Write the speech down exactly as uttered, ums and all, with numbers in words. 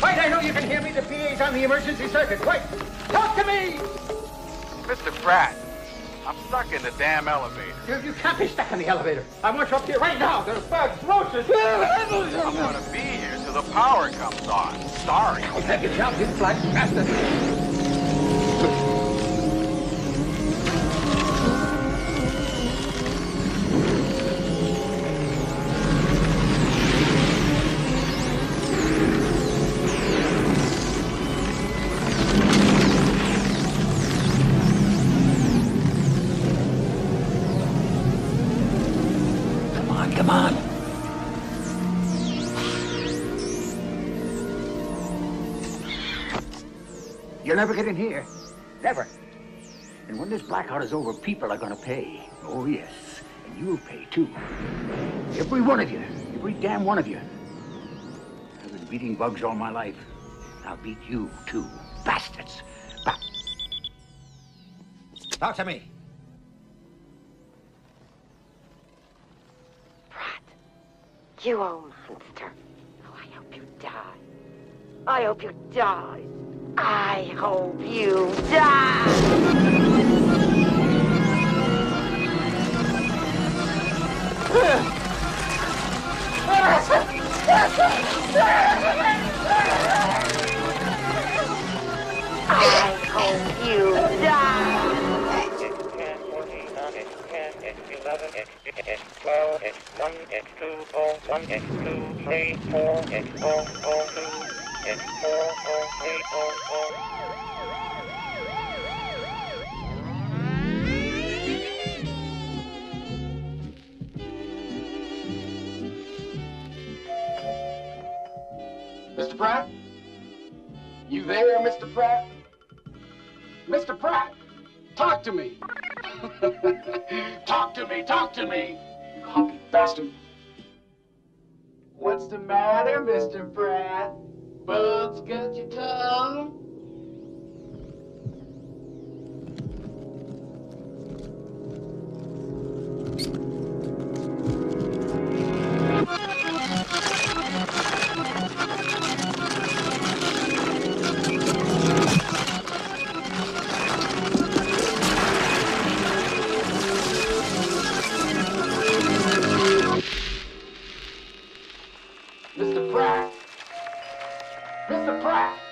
Wait, I know you can hear me. The P A's on the emergency circuit. Wait, talk to me! Mister Pratt, I'm stuck in the damn elevator. You, you can't be stuck in the elevator. I want you up here right now. There's bugs, roaches. I'm I'm gonna be here till the power comes on. Sorry. I'll take it out, you black bastard. Come on. You'll never get in here. Never. And when this blackout is over, people are gonna pay. Oh, yes. And you'll pay, too. Every one of you. Every damn one of you. I've been beating bugs all my life. I'll beat you, too. Bastards. Ba- Talk to me. You old monster. Oh, I hope you die. I hope you die. I hope you die. I hope you die. eleven, X, X, twelve, X, one, X, two, four, one, X, two, three, four, X, four, four, two, X, four, four, three, four, four. Mister Pratt? You there, Mister Pratt? Mister Pratt, talk to me. Talk to me, talk to me, you hunky bastard. What's the matter, Mister Pratt? Bugs got your tongue? Mister Pratt! Mister Pratt!